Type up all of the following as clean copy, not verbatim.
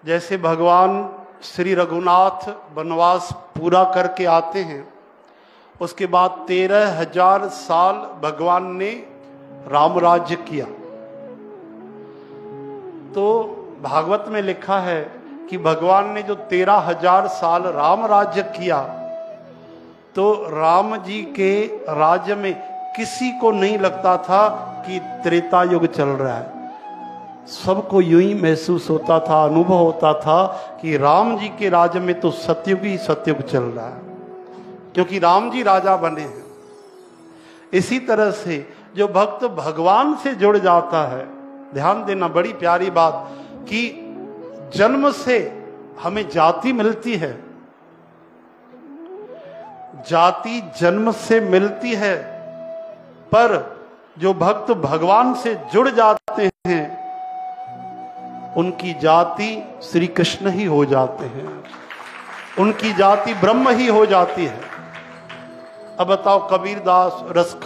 जैसे भगवान श्री रघुनाथ वनवास पूरा करके आते हैं, उसके बाद 13,000 साल भगवान ने राम राज्य किया। तो भागवत में लिखा है कि भगवान ने जो 13,000 साल राम राज्य किया, तो राम जी के राज्य में किसी को नहीं लगता था कि त्रेता युग चल रहा है। सबको यूं ही महसूस होता था, अनुभव होता था कि राम जी के राज्य में तो सतयुग ही सतयुग चल रहा है, क्योंकि राम जी राजा बने हैं। इसी तरह से जो भक्त भगवान से जुड़ जाता है, ध्यान देना बड़ी प्यारी बात, कि जन्म से हमें जाति मिलती है, जाति जन्म से मिलती है, पर जो भक्त भगवान से जुड़ जाते हैं उनकी जाति श्री कृष्ण ही हो जाते हैं, उनकी जाति ब्रह्म ही हो जाती है। अब बताओ, कबीरदास,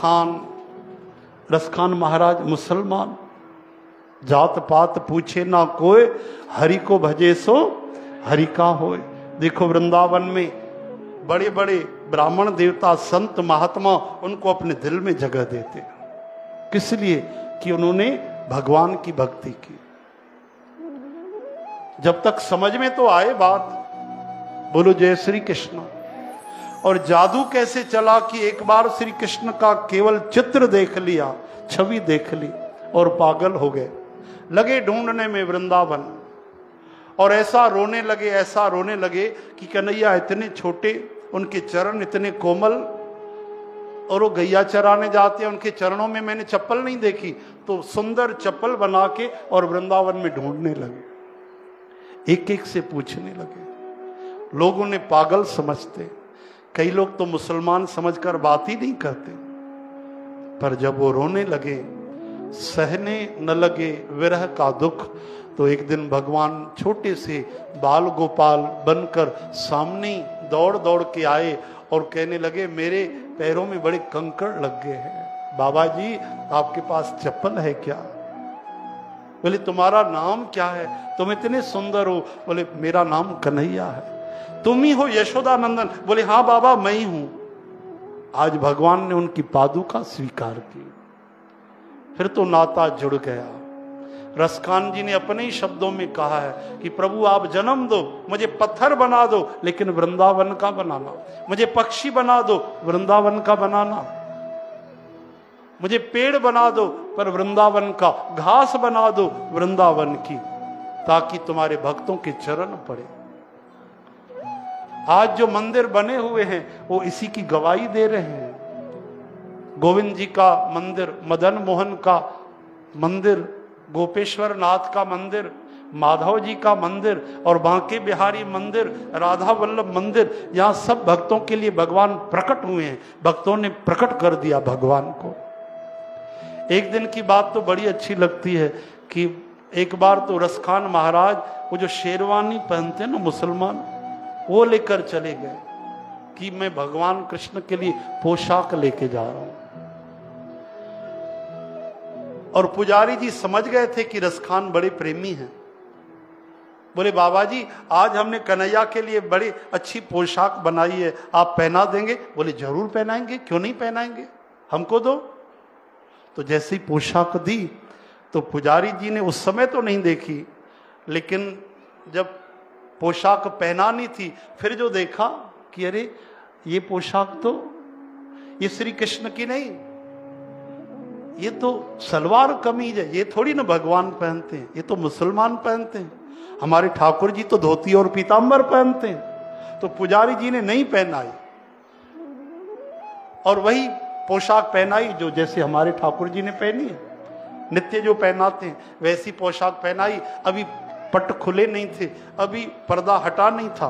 रसखान महाराज मुसलमान, जात पात पूछे ना कोई, हरि को भजे सो हरि का होए। देखो वृंदावन में बड़े बड़े ब्राह्मण देवता, संत महात्मा उनको अपने दिल में जगह देते हैं। किस लिए? कि उन्होंने भगवान की भक्ति की। जब तक समझ में तो आए बात, बोलो जय श्री कृष्ण। और जादू कैसे चला कि एक बार श्री कृष्ण का केवल चित्र देख लिया, छवि देख ली और पागल हो गए, लगे ढूंढने में वृंदावन, और ऐसा रोने लगे कि कन्हैया इतने छोटे, उनके चरण इतने कोमल, और वो गैया चराने जाते हैं, उनके चरणों में मैंने चप्पल नहीं देखी, तो सुंदर चप्पल बना के और वृंदावन में ढूंढने लगे, एक एक से पूछने लगे। लोग उन्हें पागल समझते, कई लोग तो मुसलमान समझकर बात ही नहीं करते। पर जब वो रोने लगे, सहने न लगे विरह का दुख, तो एक दिन भगवान छोटे से बाल गोपाल बनकर सामने दौड़ दौड़ के आए और कहने लगे, मेरे पैरों में बड़े कंकड़ लग गए हैं, बाबा जी आपके पास चप्पल है क्या? बोले तुम्हारा नाम क्या है? तुम इतने सुंदर हो। बोले मेरा नाम कन्हैया है। तुम ही हो यशोदा नंदन? बोले हाँ बाबा मैं ही हूं। आज भगवान ने उनकी पादुका स्वीकार की, फिर तो नाता जुड़ गया। रसखान जी ने अपने ही शब्दों में कहा है कि प्रभु आप जन्म दो, मुझे पत्थर बना दो लेकिन वृंदावन का बनाना, मुझे पक्षी बना दो वृंदावन का बनाना, मुझे पेड़ बना दो पर वृंदावन का, घास बना दो वृंदावन की, ताकि तुम्हारे भक्तों के चरण पड़े। आज जो मंदिर बने हुए हैं वो इसी की गवाही दे रहे हैं। गोविंद जी का मंदिर, मदन मोहन का मंदिर, गोपेश्वर नाथ का मंदिर, माधव जी का मंदिर और बांके बिहारी मंदिर, राधा वल्लभ मंदिर, यहाँ सब भक्तों के लिए भगवान प्रकट हुए हैं। भक्तों ने प्रकट कर दिया भगवान को। एक दिन की बात तो बड़ी अच्छी लगती है कि एक बार तो रसखान महाराज वो जो शेरवानी पहनते हैं ना मुसलमान, वो लेकर चले गए कि मैं भगवान कृष्ण के लिए पोशाक लेके जा रहा हूं। और पुजारी जी समझ गए थे कि रसखान बड़े प्रेमी हैं। बोले बाबा जी आज हमने कन्हैया के लिए बड़ी अच्छी पोशाक बनाई है, आप पहना देंगे? बोले जरूर पहनाएंगे, क्यों नहीं पहनाएंगे, हमको दो। तो जैसे ही पोशाक दी तो पुजारी जी ने उस समय तो नहीं देखी, लेकिन जब पोशाक पहनानी थी फिर जो देखा कि अरे ये पोशाक तो ये श्री कृष्ण की नहीं, ये तो सलवार कमीज है, ये थोड़ी ना भगवान पहनते हैं, ये तो मुसलमान पहनते हैं, हमारे ठाकुर जी तो धोती और पीतांबर पहनते हैं। तो पुजारी जी ने नहीं पहनाई और वही पोशाक पहनाई जो जैसे हमारे ठाकुर जी ने पहनी है, नित्य जो पहनाते हैं वैसी पोशाक पहनाई। अभी पट खुले नहीं थे, अभी पर्दा हटा नहीं था।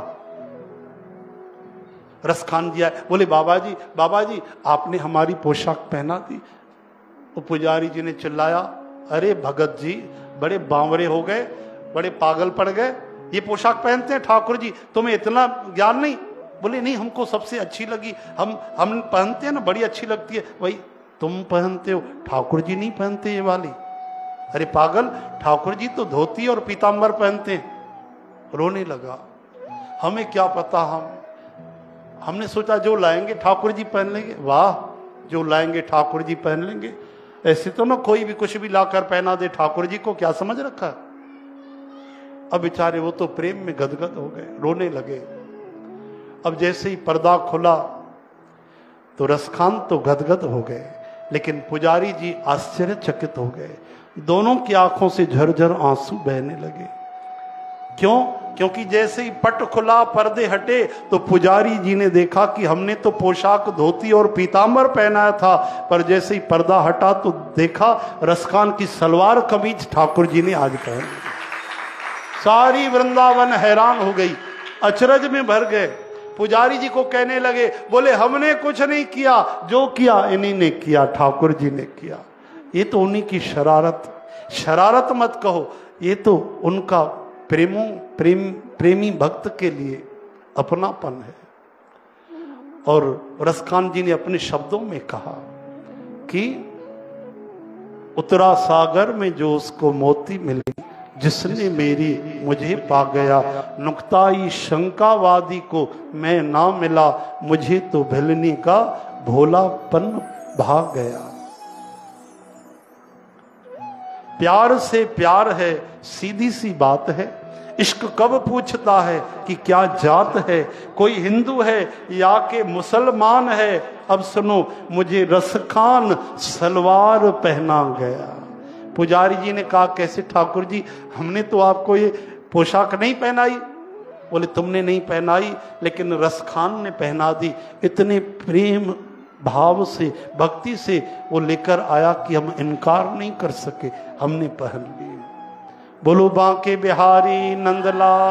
रसखान जी आए, बोले बाबा जी आपने हमारी पोशाक पहना दी। तो पुजारी जी ने चिल्लाया, अरे भगत जी बड़े बावरे हो गए, बड़े पागल पड़ गए, ये पोशाक पहनते हैं ठाकुर जी, तुम्हें इतना ज्ञान नहीं? बोले नहीं हमको सबसे अच्छी लगी, हम पहनते हैं ना, बड़ी अच्छी लगती है। वही तुम पहनते हो, ठाकुर जी नहीं पहनते ये वाली। अरे पागल, ठाकुर जी तो धोती और पीतांबर पहनते हैं रोने लगा। हमें क्या पता, हमने सोचा जो लाएंगे ठाकुर जी पहन लेंगे। वाह, जो लाएंगे ठाकुर जी पहन लेंगे। ऐसे तो ना कोई भी कुछ भी लाकर पहना दे, ठाकुर जी को क्या समझ रखा। अब बेचारे वो तो प्रेम में गदगद हो गए, रोने लगे। अब जैसे ही पर्दा खुला तो रसखान तो गदगद हो गए, लेकिन पुजारी जी आश्चर्यचकित हो गए। दोनों की आंखों से झरझर आंसू बहने लगे। क्यों? क्योंकि जैसे ही पट खुला, पर्दे हटे, तो पुजारी जी ने देखा कि हमने तो पोशाक धोती और पीतांबर पहनाया था, पर जैसे ही पर्दा हटा तो देखा रसखान की सलवार कमीज ठाकुर जी ने आज पहन ली। सारी वृंदावन हैरान हो गई, अचरज में भर गए। पुजारी जी को कहने लगे, बोले हमने कुछ नहीं किया, जो किया इन्हीं ने किया, ठाकुर जी ने किया। ये तो उन्हीं की शरारत मत कहो, ये तो उनका प्रेमी भक्त के लिए अपनापन है। और रसखान जी ने अपने शब्दों में कहा कि उतरा सागर में जो उसको मोती मिली, जिसने मेरी मुझे पा गया। नुक्ताई शंकावादी को मैं ना मिला, मुझे तो भिलने का भोलापन भाग गया। प्यार से प्यार है, सीधी सी बात है। इश्क कब पूछता है कि क्या जात है, कोई हिंदू है या के मुसलमान है। अब सुनो, मुझे रसखान सलवार पहना गया। पुजारी जी ने कहा, कैसे ठाकुर जी, हमने तो आपको ये पोशाक नहीं पहनाई। बोले तुमने नहीं पहनाई, लेकिन रसखान ने पहना दी। इतने प्रेम भाव से, भक्ति से वो लेकर आया कि हम इनकार नहीं कर सके, हमने पहन ली। बोलो बांके बिहारी नंदलाल।